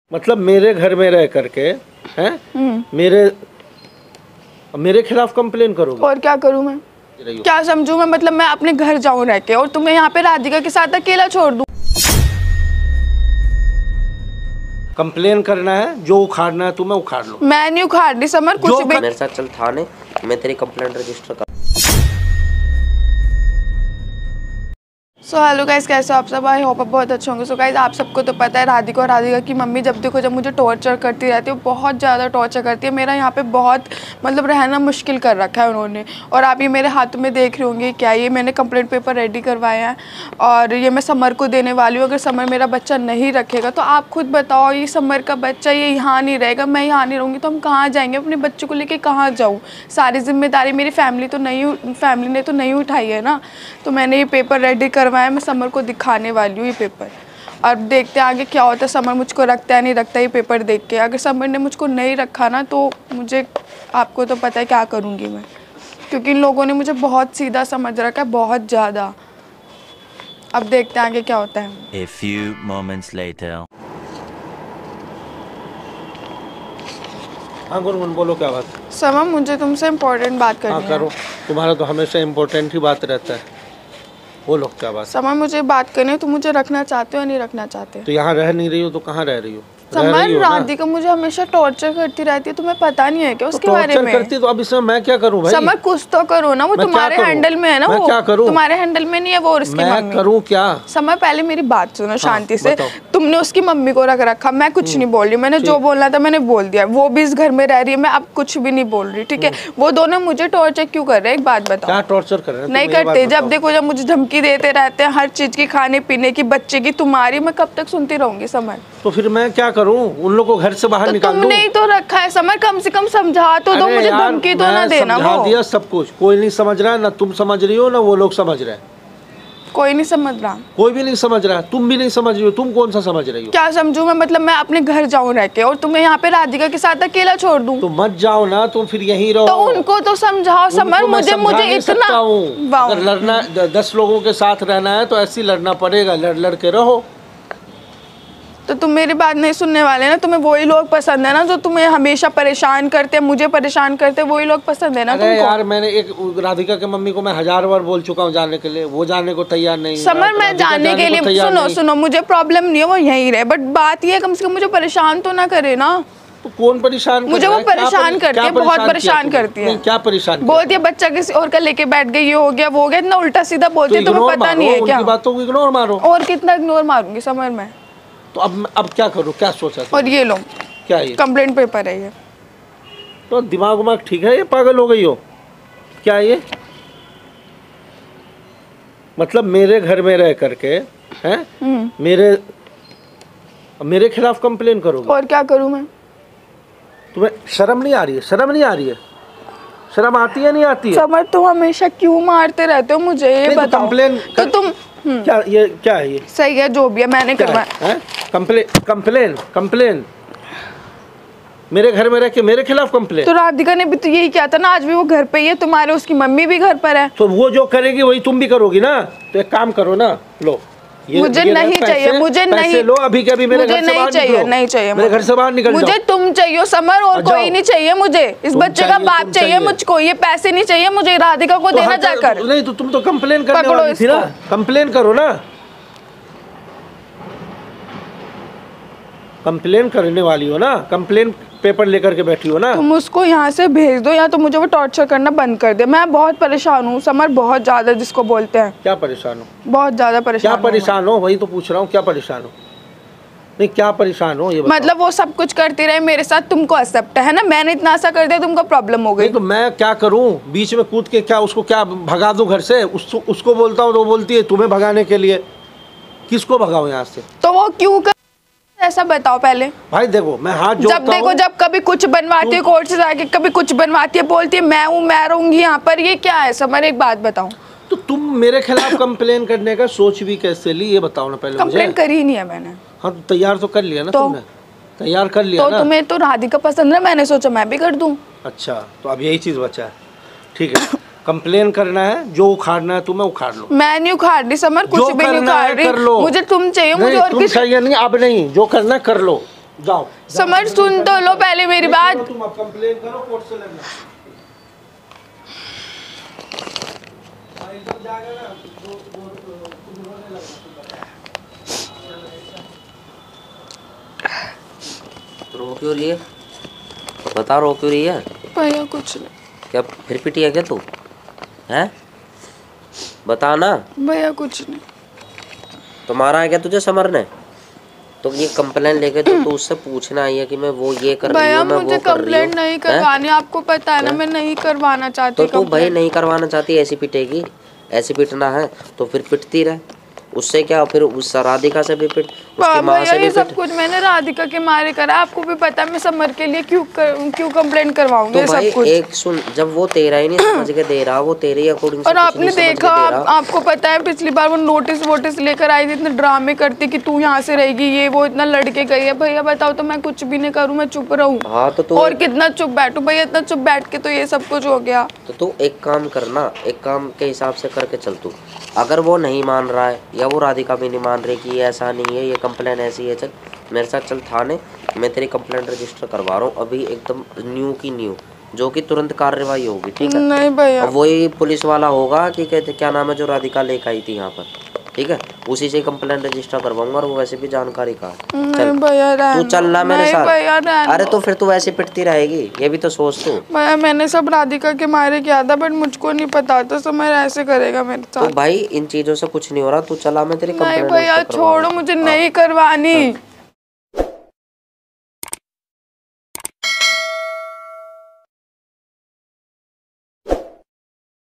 मतलब मेरे घर में रह करके हैं मेरे खिलाफ कंप्लेन करोगे? और क्या करूं मैं? क्या समझूं मैं? मतलब मैं अपने घर जाऊं रह के और तुम्हें यहाँ पे राधिका के साथ अकेला छोड़ दूं? कंप्लेन करना है, जो उखाड़ना है तुम्हें उखाड़ लो। मैं नहीं उखाड़ रही समर, कुछ भी। मेरे साथ चल थाने, मैं तेरी कंप्लेंट रजिस्टर कर। सो हेलो गाइस, कैसे हो आप सब? आई होप आप बहुत अच्छे होंगे। सो गाइस, आप सबको तो पता है राधिका और राधिका की मम्मी जब देखो जब मुझे टॉर्चर करती रहती है, बहुत ज़्यादा टॉर्चर करती है। मेरा यहाँ पे बहुत मतलब रहना मुश्किल कर रखा है उन्होंने। और आप ये मेरे हाथ में देख रहे होंगे क्या, ये मैंने कंप्लेंट पेपर रेडी करवाए हैं और ये मैं समर को देने वाली हूँ। अगर समर मेरा बच्चा नहीं रखेगा तो आप खुद बताओ, ये समर का बच्चा ये यहाँ नहीं रहेगा, मैं यहाँ नहीं रहूँगी तो हम कहाँ जाएंगे? अपने बच्चे को लेके कहाँ जाऊँ? सारी जिम्मेदारी मेरी फैमिली ने तो नहीं उठाई है ना। तो मैंने ये पेपर रेडी करवाया, मैं समर को दिखाने वाली हूँ ये पेपर। और देखते हैं आगे क्या होता है, समर मुझको रखता है नहीं रखता ये पेपर देख के। अगर समर ने मुझको नहीं रखा ना तो मुझे, आपको तो पता है क्या करूँगी मैं, क्योंकि इन लोगों ने मुझे बहुत सीधा समझ रखा है, बहुत ज़्यादा। अब देखते हैं आगे क्या होता है। A few moments later. हाँ गुनगुन, बोलो क्या बात? समर, मुझे तुमसे इम्पोर्टेंट बात करनी है। हाँ करो, तुम्हारा तो हमेशा इम्पोर्टेंट ही बात रहता है। बोलो क्या बात? समर, मुझे बात करनी है, तुम मुझे रखना चाहते हो या नहीं रखना चाहते? तो यहाँ रह नहीं रही हो तो कहाँ रह रही हो? समर, राधिका मुझे हमेशा टॉर्चर करती रहती है, तुम्हें पता नहीं है क्या उसके बारे में? करती तो अब इसमें मैं क्या करूं भाई? समर, कुछ तो करो ना, वो तुम्हारे हैंडल में है ना। मैं वो क्या करूं? तुम्हारे हैंडल में नहीं है वो और उसकी मम्मी। मैं करूं क्या? समर, पहले मेरी बात सुनो शांति से। बताओ। तुमने उसकी मम्मी को रख रखा, मैं कुछ नहीं बोल रही, मैंने जो बोलना था मैंने बोल दिया। वो भी इस घर में रह रही है, मैं अब कुछ भी नहीं बोल रही, ठीक है? वो दोनों मुझे टॉर्चर क्यों कर रहे हैं? एक बात बताओ। क्या टॉर्चर कर रहे हैं? नहीं करते, जब देखो जब मुझे धमकी देते रहते हैं हर चीज की, खाने पीने की, बच्चे की, तुम्हारी, मैं कब तक सुनती रहूंगी समर? तो फिर मैं क्या करूं? उन लोगों को घर से बाहर निकाल दूं? तुमने ही तो रखा है समर, कम से कम समझा तो दो मुझे, धमकी तो ना देना। समझा दिया सब कुछ, कोई नहीं समझ रहा है, ना तुम समझ रही हो ना वो लोग समझ रहे हैं। कोई नहीं समझ रहा, कोई भी नहीं समझ रहा, तुम भी नहीं समझ रही हो। तुम कौन सा समझ रही हो? क्या समझूं मैं? मतलब मैं अपने घर जाऊं रह के और तुम्हें यहाँ पे राधिका के साथ अकेला छोड़ दूं? तो मत जाओ ना, तुम फिर यहीं रहो। तो उनको तो समझाओ समर, मुझे इतना अगर लड़ना 10 लोगों के साथ रहना है तो ऐसे लड़ना पड़ेगा, लड़ के रहो। तो तुम मेरी बात नहीं सुनने वाले ना, तुम्हें वही लोग पसंद है ना जो तुम्हें हमेशा परेशान करते हैं, मुझे परेशान करते हैं, वही लोग पसंद है ना तुमको। यार मैंने एक राधिका के मम्मी को मैं 1000 बार बोल चुका हूँ जाने के लिए, वो जाने को तैयार नहीं। समर, मैं जाने के लिए, सुनो मुझे प्रॉब्लम नहीं है, वो यहीं रहे, बट बात ये है कम से कम मुझे परेशान तो ना करे ना। तो कौन परेशान? मुझे वो परेशान करती है, बहुत परेशान करती है। क्या परेशान? बोलती है बच्चा किसी और का लेके बैठ गई, ये हो गया वो हो गया, इतना उल्टा सीधा बोलती है, तुम्हें पता नहीं है क्या? बातों को इग्नोर मारो। और कितना इग्नोर मारूंगी समर मैं? तो अब क्या करूं? क्या सोचा? और ये लो, क्या ये कंप्लेंट पेपर है ये। तो दिमाग ठीक है, ये पागल हो गई हो क्या? ये मतलब मेरे घर में रह करके हैं मेरे खिलाफ कंप्लेन करोगे? और क्या करूं मैं? तुम्हें शर्म नहीं आ रही है? शर्म नहीं आ रही है? शर्म आती है नहीं आती है? समर, तुम हमेशा क्यों मारते रहते हो मुझे, ये बताओ। कंप्लेन तो तुम क्या है ये? सही है जो भी है, मैंने करवाया। कंप्लेन मेरे घर में रह के मेरे खिलाफ कंप्लेन? तो राधिका ने भी तो यही किया था ना, आज भी वो घर पे ही है तुम्हारे, उसकी मम्मी भी घर पर है। तो वो जो करेगी वही तुम भी करोगी ना। तो एक काम करो ना, लो मुझे नहीं चाहिए, मुझे नहीं लो अभी के अभी मेरे घर से बाहर निकलो। नहीं चाहिए, मेरे घर से बाहर निकल जाओ। मुझे तुम चाहिए समर, और कोई नहीं चाहिए मुझे। इस बच्चे का बाप चाहिए मुझको, ये पैसे नहीं चाहिए मुझे, राधिका को देना जाकर। नहीं तो तुम तो कंप्लेन करने वाली थी ना, कंप्लेन करो ना। कंप्लेन करने वाली हो ना, कंप्लेन पेपर लेकर के बैठी हो ना। तुम उसको यहाँ से भेज दो या तो मुझे वो टॉर्चर करना बंद कर दे। मैं बहुत परेशान हूँ समर, बहुत ज्यादा, जिसको बोलते हैं। क्या परेशान हो? बहुत ज्यादा परेशान। क्या परेशान हो? वही तो पूछ रहा हूँ, क्या परेशान हो? नहीं क्या परेशान हो ये बताओ। मतलब वो सब कुछ करती रहे मेरे साथ, तुमको एक्सेप्ट है ना? मैंने इतना ऐसा कर दिया, तुमको प्रॉब्लम हो गई। तो मैं क्या करूँ? बीच में कूद के क्या उसको क्या भगा दूं घर से? उसको बोलता हूँ तो बोलती है तुम्हें भगाने के लिए। किसको भगाऊं यहाँ से? तो वो क्यों ऐसा बताओ पहले। भाई देखो, मैं हाथ जोड़ता हूं। जब कभी कुछ बनवाती है कोर्ट से जाके, कभी कुछ बनवाती है, बोलती है मैं हूँ, मैं रहूंगी यहाँ पर, ये क्या है समर? एक बात बताओ। तो तुम मेरे खिलाफ कंप्लेन करने का सोच भी कैसे ली, ये बताओ ना पहले। कंप्लेन करी ही नहीं है मैंने। हाँ तो तैयार तो कर लिया ना तुमने? तैयार कर लिया तो ना? तुम्हें तो राधिका पसंद है, मैंने सोचा मैं भी कर दूं। अच्छा, तो अब यही चीज बचा है, ठीक है। कंप्लेन करना है, जो उखाड़ना है तुम्हें उखाड़ लो। मैं नहीं उखाड़ रही समर, कुछ भी नहीं उखाड़ रही। मुझे तुम चाहिए, मुझे और कुछ चाहिए नहीं, अब नहीं, जो करना कर लो। जाओ समर सुन तो लो पहले मेरी बात। तुम अब कंप्लेन करो कोर्ट से लेना एकदम जाएगा ना तुम रोने लगना। रो क्यों रही है? बता रो क्यों रही है? भैया कुछ नहीं। क्या फिर पिटी है क्या तू? हैं? बता ना। भैया कुछ नहीं। तो मारा है क्या तुझे समर ने? तो ये कंप्लेन लेके तो उससे पूछना आई है कि मैं वो ये कर रही हूँ, मैं वो कर रही हूँ। मुझे कंप्लेंट नहीं करवानी, आपको पता है ना, मैं नहीं करवाना चाहती। तो तू भाई नहीं करवाना चाहती, ऐसी पिटेगी? ऐसी पिटना है तो फिर पिटती रहे, उससे क्या? फिर उस राधिका से भी पिट, उसकी माँ से भी ये सब पिट। कुछ मैंने राधिका के मारे करा, आपको भी पता है। मैं समर के लिए क्यों कंप्लेंट करवाऊंगी? तो भाई सब कुछ एक सुन, जब वो तेरा ही नहीं समझ के दे रहा, वो तेरे ही अकॉर्डिंग से और कुछ आपने नहीं समझ के देखा, दे रहा। आपको पता है पिछली बार वो नोटिस लेकर आई थी, इतने ड्रामे करती कि तू यहाँ से रहेगी, ये वो, इतना लड़के गई है। भैया बताओ तो मैं कुछ भी नहीं करूँ, मैं चुप रहूँ? हाँ तो तू और कितना चुप बैठूं भैया? इतना चुप बैठ के तो ये सब कुछ हो गया। तो तू एक काम करना, एक काम के हिसाब से करके चल तू। अगर वो नहीं मान रहा है या वो राधिका भी नहीं मान रही कि ये ऐसा नहीं है, ये कंप्लेन ऐसी है, चल मेरे साथ चल थाने, मैं तेरी कंप्लेन रजिस्टर करवा रहा हूँ अभी, एकदम न्यू की न्यू, जो कि तुरंत कार्रवाई होगी, ठीक है? नहीं भैया, अब वही पुलिस वाला होगा कि कहते क्या नाम है, जो राधिका लेकर आई थी यहाँ पर, ठीक है? उसी से कंप्लेंट रजिस्टर करवाऊंगा, और वो वैसे भी जानकारी का है। चल भैया तू चलना मेरे साथ। भैया अरे तो फिर तू वैसे पिटती रहेगी, ये भी तो सोच तू। भैया मैंने सब राधिका के मारे किया था, बट मुझको नहीं पता था समर ऐसे करेगा मेरे साथ। तो भाई इन चीजों से कुछ नहीं हो रहा, तू चला, मैं तेरी नहीं कंप्लेंट भैया छोड़ो, मुझे नहीं करवानी।